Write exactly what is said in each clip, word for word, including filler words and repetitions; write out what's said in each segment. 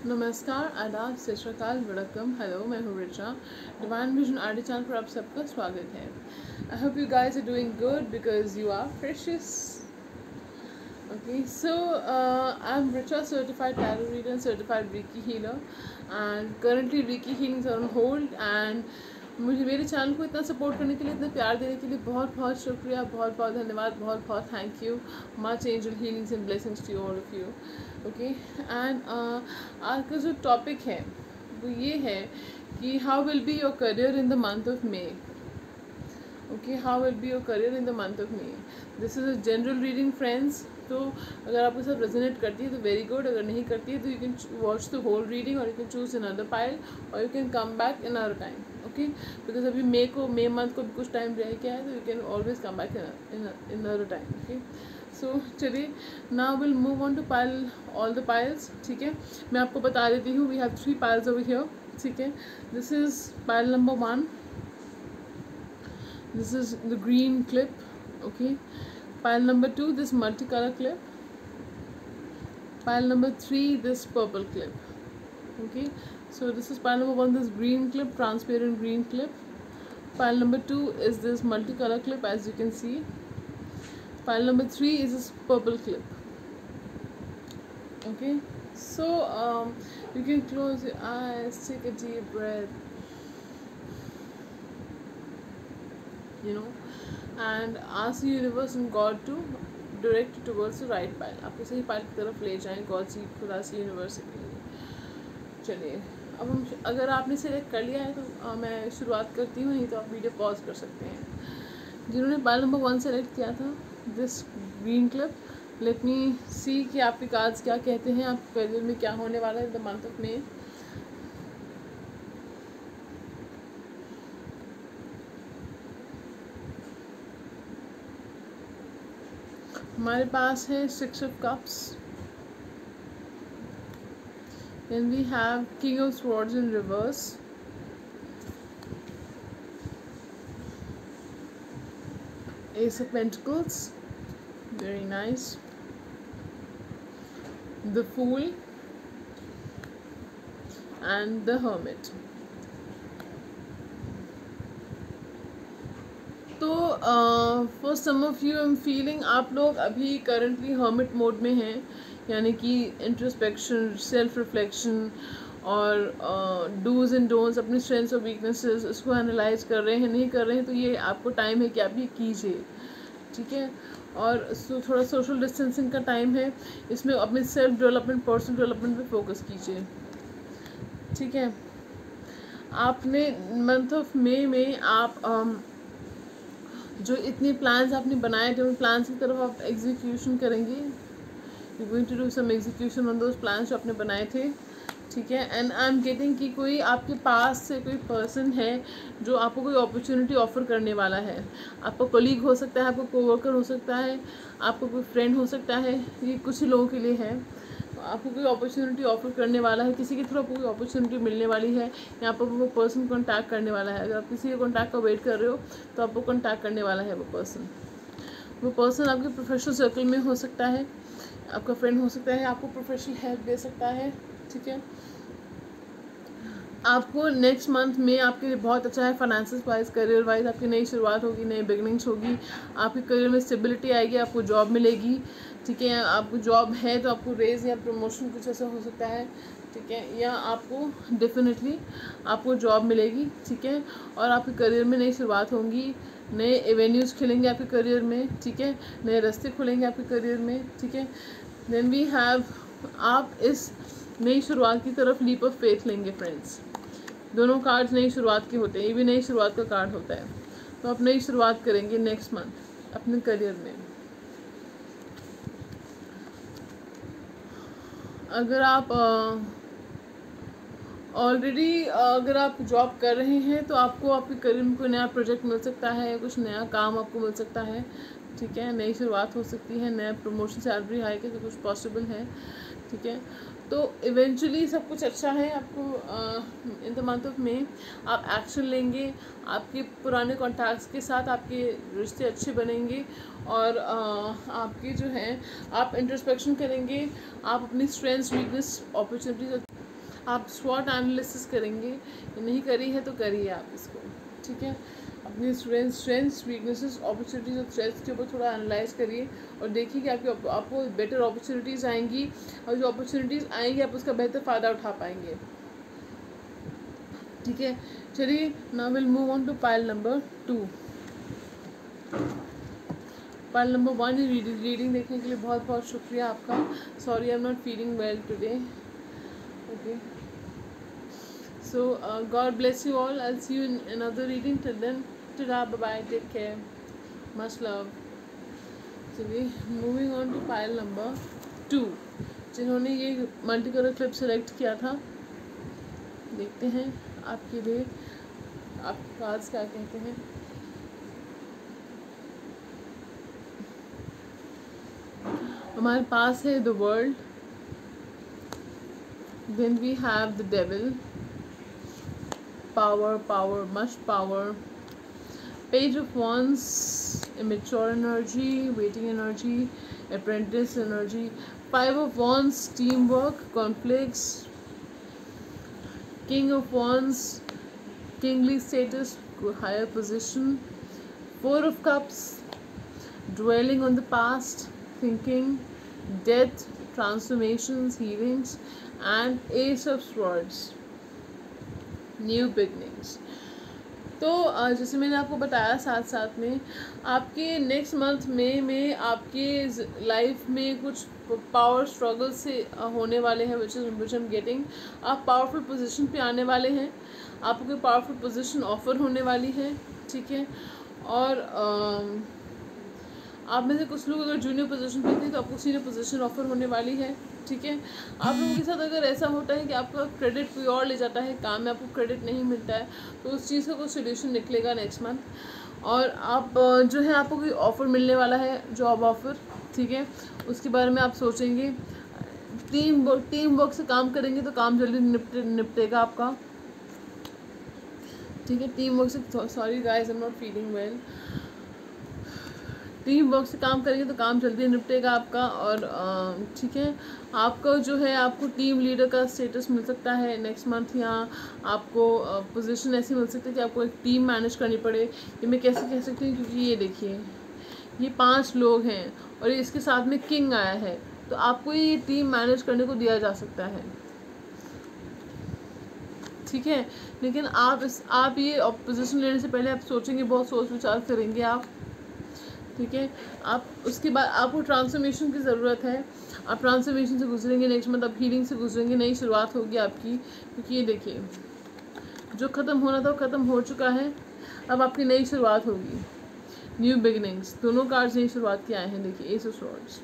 नमस्कार, आदाब, सत श्री अकाल, वड़कम, हेलो, मैं हूँ Richa. Divine Vision R D channel पर आप सबका स्वागत है। I hope you guys are doing good because you are precious. Okay, so uh, I'm Richa, certified tarot reader and certified Reiki healer, and currently Reiki healings are on hold. And मुझे मेरे channel को इतना support करने के लिए, इतना प्यार देने के लिए बहुत बहुत शुक्रिया, बहुत बहुत धन्यवाद, बहुत बहुत thank you. Much angel healings and blessings to all of you. Okay, and आज का जो टॉपिक है वो ये है कि how will be your career in the month of May. Okay, how will be your career in the month of May. This is a general reading friends. तो अगर आपके साथ रेजोनेट करती है तो वेरी गुड, अगर नहीं करती है तो you can watch the whole reading और you can choose in other pile और you can come back in our time. Okay, because अभी मे को मे मंथ को भी कुछ टाइम रह गया है, तो you can always come back in in other time. Okay, so चलिए, now will move on to pile all the piles. ठीक है, मैं आपको बता देती हूँ. We have three piles over here. ठीक है, this is pile number one. This is the green clip. Okay, pile number two, this multicolor clip. Pile number three, this purple clip. Okay, so this is pile number one, this green clip, transparent green clip. Pile number two is this multicolor clip, as you can see. Pile number three is this purple clip. Okay, so um, you can close your eyes, take a deep breath, you know, and ask the universe and God to direct you towards the right pile. आपको सही pile की तरफ ले जाएं, God सी, खुदा सी, universe के लिए. चलिए, अब हम, अगर आपने सिलेक्ट कर लिया है तो आ, मैं शुरुआत करती हूँ, नहीं तो आप वीडियो पॉज कर सकते हैं. जिन्होंने पाइल नंबर वन सेलेक्ट किया था, this green clip, let me see कि आपके कार्ड्स क्या कहते हैं, आपके करियर में क्या होने वाला है द मंथ ऑफ मे. हमारे पास है six of cups. Then we have king of swords in reverse. Ace of pentacles, very nice. The fool and the hermit. तो for some of you I am feeling आप लोग अभी currently hermit mode में हैं, यानी कि introspection, self reflection और do's and don'ts, अपनी स्ट्रेंथ्स और वीकनेसेस, इसको एनालाइज कर रहे हैं, नहीं कर रहे हैं, तो ये आपको टाइम है कि आप ये कीजिए. ठीक है, और सो थोड़ा सोशल डिस्टेंसिंग का टाइम है, इसमें अपने सेल्फ डेवलपमेंट, पर्सनल डेवलपमेंट पे फोकस कीजिए. ठीक है, आपने मंथ ऑफ मे में आप um, जो इतने प्लान्स आपने बनाए थे, उन प्लान्स की तरफ आप एग्जीक्यूशन करेंगे. You going to do some execution on those plans जो आपने बनाए थे. ठीक है, एंड आई एम गेटिंग कि कोई आपके पास से कोई पर्सन है जो आपको कोई अपॉर्चुनिटी ऑफर करने वाला है. आपका कोलीग हो सकता है, आपका कोवर्कर हो सकता है, आपको कोई फ्रेंड हो सकता है. ये कुछ ही लोगों के लिए है. आपको कोई अपॉर्चुनिटी ऑफर करने वाला है, किसी के थ्रू आपको कोई अपॉर्चुनिटी मिलने वाली है, यहाँ पर वो पर्सन कॉन्टैक्ट करने वाला है. अगर आप किसी के कॉन्टैक्ट का वेट कर रहे हो तो आपको कॉन्टैक्ट करने वाला है वो पर्सन. वो पर्सन आपके प्रोफेशनल सर्कल में हो सकता है, आपका फ्रेंड हो सकता है, आपको प्रोफेशनल हेल्प दे सकता है. ठीक है, आपको नेक्स्ट मंथ में आपके लिए बहुत अच्छा है. फाइनेंसिस वाइज, करियर वाइज आपकी नई शुरुआत होगी, नई बिगनिंग्स होगी. आपके करियर में स्टेबिलिटी आएगी, आपको जॉब मिलेगी. ठीक है, आपको जॉब है तो आपको रेज या प्रमोशन कुछ ऐसा हो सकता है. ठीक है, या आपको डेफिनेटली आपको जॉब मिलेगी. ठीक है, और आपके करियर में नई शुरुआत होंगी, नए एवेन्यूज़ खुलेंगे आपके करियर में. ठीक है, नए रास्ते खुलेंगे आपके करियर में. ठीक है, देन वी हैव, आप इस नई शुरुआत की तरफ लीप ऑफ फेथ लेंगे फ्रेंड्स. दोनों कार्ड्स नई शुरुआत के होते हैं, ये भी नई शुरुआत का कार्ड होता है. तो आप नई शुरुआत करेंगे नेक्स्ट मंथ अपने करियर में. अगर आप ऑलरेडी uh, अगर आप जॉब कर रहे हैं तो आपको आपके करियर में कोई नया प्रोजेक्ट मिल सकता है, कुछ नया काम आपको मिल सकता है. ठीक है, नई शुरुआत हो सकती है, नया प्रमोशन, सैलरी हाइक है, तो कुछ पॉसिबल है. ठीक है, तो इवेंचुअली सब कुछ अच्छा है. आपको in the month of May आप एक्शन लेंगे, आपके पुराने कॉन्टैक्ट्स के साथ आपके रिश्ते अच्छे बनेंगे, और uh, आपके जो हैं आप इंट्रोस्पेक्शन करेंगे, आप अपनी स्ट्रेंथ्स, वीकनेस, अपॉर्चुनिटीज आप स्वॉट एनालिसिस करेंगे, नहीं करी है तो करिए आप इसको, ठीक है। अपनी स्ट्रेंथ स्ट्रेंथ्स वीकनेसेस अपॉर्चुनिटीज़ और थ्रेट्स के ऊपर थोड़ा एनालाइज करिए और देखिए कि आपकी आपको बेटर अपॉर्चुनिटीज़ आएंगी, और जो अपॉर्चुनिटीज़ आएंगी आप उसका बेहतर फ़ायदा उठा पाएंगे, ठीक है। चलिए, now will move on to pile number two. Pile number one reading reading देखने के लिए बहुत बहुत शुक्रिया आपका। Sorry I am not feeling well today, okay. So God bless you all, I will see you in another reading, till then tata, bye bye, take care, much love. चलिए, moving on to pile number two. जिन्होंने ये multi colour clip select किया था, देखते हैं आपके लिए आपके कार्ड्स क्या कहते हैं। हमारे पास है the world, then we have the devil, power power much power, page of wands, immature energy, waiting energy, apprentice energy, five of wands, teamwork, conflicts, king of wands, kingly status, higher position, four of cups, dwelling on the past, thinking, death, transformations, healings, and ace of swords, new beginnings। तो जैसे मैंने आपको बताया, साथ साथ में आपके next month में में आपके लाइफ में कुछ पावर स्ट्रगल से होने वाले हैं, which is which I am getting. आप पावरफुल पोजीशन पे आने वाले हैं, आपको कोई पावरफुल पोजीशन ऑफर होने वाली है, ठीक है। और आ, आप में से कुछ लोग अगर जूनियर पोजीशन पे थे तो आपको सीनियर पोजीशन ऑफर होने वाली है, ठीक है। आप लोगों के साथ अगर ऐसा होता है कि आपका क्रेडिट कोई और ले जाता है, काम में आपको क्रेडिट नहीं मिलता है, तो उस चीज़ का कोई सोल्यूशन निकलेगा नेक्स्ट मंथ। और आप जो है आपको कोई ऑफ़र मिलने वाला है, जॉब ऑफ़र, ठीक है, उसके बारे में आप सोचेंगे। टीम टीम वर्क से काम करेंगे तो काम जल्दी निपटे निपटेगा आपका, ठीक है। टीम वर्क से, sorry guys I am not feeling well, team work से काम करेंगे तो काम जल्दी निपटेगा आपका। और ठीक है, आपका जो है आपको टीम लीडर का स्टेटस मिल सकता है नेक्स्ट मंथ, या आपको पोजीशन ऐसी मिल सकती है कि आपको एक टीम मैनेज करनी पड़े। ये मैं कैसे कह सकती हूँ, क्योंकि ये देखिए ये पांच लोग हैं और इसके साथ में किंग आया है, तो आपको ये टीम मैनेज करने को दिया जा सकता है, ठीक है। लेकिन आप इस आप ये पोजीशन लेने से पहले आप सोचेंगे, बहुत सोच विचार करेंगे आप, ठीक है। आप उसके बाद आपको ट्रांसफॉर्मेशन की ज़रूरत है, आप ट्रांसफॉर्मेशन से गुजरेंगे नेक्स्ट मंथ, आप हीलिंग से गुजरेंगे, नई शुरुआत होगी आपकी। क्योंकि ये देखिए जो ख़त्म होना था वो ख़त्म हो चुका है, अब आपकी नई शुरुआत होगी, न्यू बिगिनिंग्स। दोनों कार्ड्स नई शुरुआत के आए हैं, देखिए एस ऑफ स्वॉर्ड्स,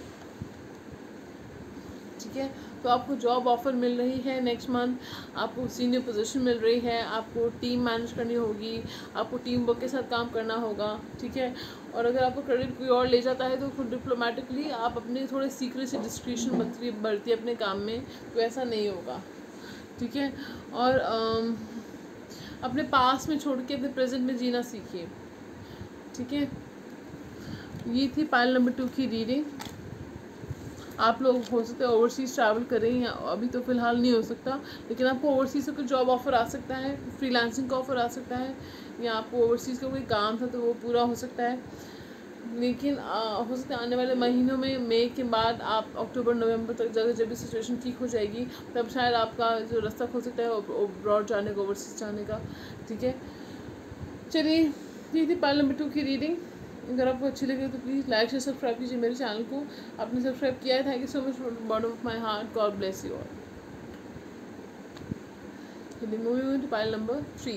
ठीक है। तो आपको जॉब ऑफ़र मिल रही है नेक्स्ट मंथ, आपको सीनियर पोजीशन मिल रही है, आपको टीम मैनेज करनी होगी, आपको टीम वर्क के साथ काम करना होगा, ठीक है। और अगर आपको क्रेडिट कोई और ले जाता है तो खुद डिप्लोमेटिकली आप अपने थोड़े सीक्रेट से डिस्क्रिप्शन बरती बरती अपने काम में, तो ऐसा नहीं होगा, ठीक है। और आम, अपने पास में छोड़ के अपने प्रेजेंट में जीना सीखिए, ठीक है। ये थी पाइल नंबर टू की रीडिंग। आप लोग हो सकते हैं ओवरसीज़ ट्रैवल करें, या अभी तो फ़िलहाल नहीं हो सकता, लेकिन आपको ओवरसीज़ से कोई जॉब ऑफ़र आ सकता है, फ्रीलांसिंग का ऑफ़र आ सकता है, या आपको ओवरसीज़ का कोई काम था तो वो पूरा हो सकता है। लेकिन आ, हो सकता है आने वाले महीनों में, मई के बाद आप अक्टूबर नवंबर तक जगह जब भी सिचुएशन ठीक हो जाएगी, तब शायद आपका जो रास्ता खुल सकता है अब्रॉड जाने का, ओवरसीज़ जाने का, ठीक है। चलिए, ये थी पाइल नंबर टू की रीडिंग। अगर आपको अच्छी लगे तो प्लीज़ लाइक शेयर सब्सक्राइब कीजिए मेरे चैनल को। आपने सब्सक्राइब किया है, thank you so much from bottom of my heart, God bless you all. चलिए, moving to pile number three.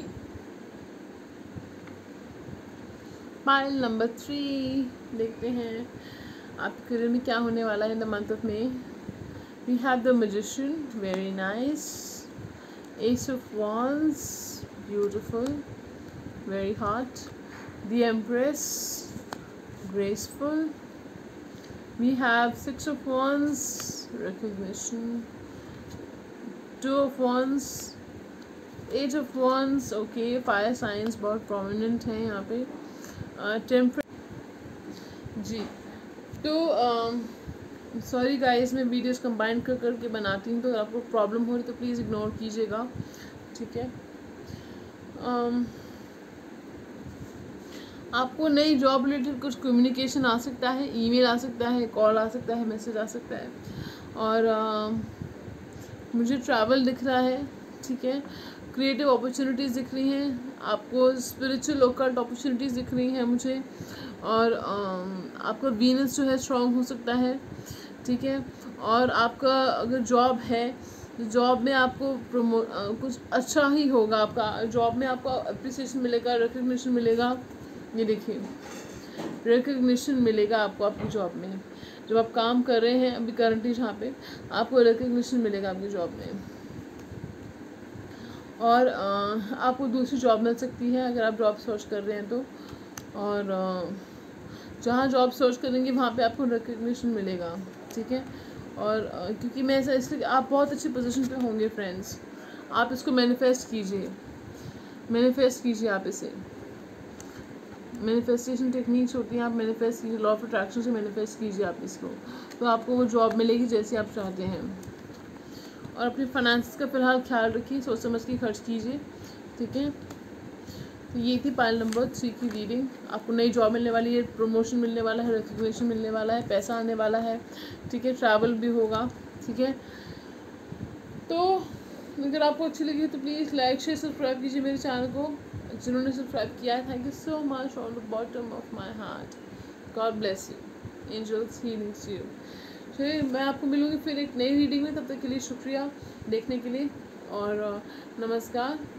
Pile number three देखते हैं आपके करियर में क्या होने वाला है in the month of May. We have the magician, very nice, ace of wands, beautiful, very hot, the empress, graceful. We have six of wands, recognition, two of wands, eight of wands, okay, fire signs बहुत prominent हैं यहाँ पे, temperate, जी। तो sorry guys, मैं videos combine कर करके बनाती हूँ, तो अगर आपको प्रॉब्लम हो रही तो प्लीज़ इग्नोर कीजिएगा, ठीक है। um, आपको नई जॉब रिलेटेड कुछ कम्युनिकेशन आ सकता है, ईमेल आ सकता है, कॉल आ सकता है, मैसेज आ सकता है, और uh, मुझे ट्रैवल दिख रहा है, ठीक है। क्रिएटिव अपॉर्चुनिटीज़ दिख रही हैं आपको, स्पिरिचुअल ओकल्ट अपॉर्चुनिटीज़ दिख रही हैं मुझे, और uh, आपका वीनस जो है स्ट्रॉन्ग हो सकता है, ठीक है। और आपका अगर जॉब है, जॉब में आपको प्रमो कुछ अच्छा ही होगा, आपका जॉब में आपको अप्रिसिएशन मिलेगा, रिकग्निशन मिलेगा। ये देखिए, रिकग्निशन मिलेगा आपको आपकी जॉब में, जब आप काम कर रहे हैं अभी करंटली जहाँ पे, आपको रिकग्निशन मिलेगा आपकी जॉब में। और आ, आपको दूसरी जॉब मिल सकती है अगर आप जॉब सर्च कर रहे हैं तो, और आ, जहाँ जॉब सर्च करेंगे वहाँ पे आपको रिकग्निशन मिलेगा, ठीक है। और आ, क्योंकि मैं ऐसा इसलिए, आप बहुत अच्छी पोजीशन पे होंगे फ्रेंड्स, आप इसको मैनिफेस्ट कीजिए, मैनिफेस्ट कीजिए आप इसे। मैनिफेस्टेशन टेक्निक्स होती हैं, आप मैनिफेस्ट कीजिए, लॉ ऑफ अट्रैक्शन से मैनिफेस्ट कीजिए आप इसको, तो आपको वो जॉब मिलेगी जैसी आप चाहते हैं। और अपने फाइनेंस का फ़िलहाल ख्याल रखिए, सोच समझ के खर्च कीजिए, ठीक है। तो ये थी पाइल नंबर थ्री की रीडिंग। आपको नई जॉब मिलने वाली है, प्रमोशन मिलने वाला है, रिकग्निशन मिलने वाला है, पैसा आने वाला है, ठीक है, ट्रैवल भी होगा, ठीक है। तो अगर आपको अच्छी लगी तो प्लीज़ लाइक शेयर सब्सक्राइब कीजिए मेरे चैनल को, जिन्होंने सब्सक्राइब किया है, thank you so much on the bottom of my heart. God bless you, angels healings you. चलिए, मैं आपको मिलूँगी फिर एक नई रीडिंग में, तब तक के लिए शुक्रिया देखने के लिए, और नमस्कार।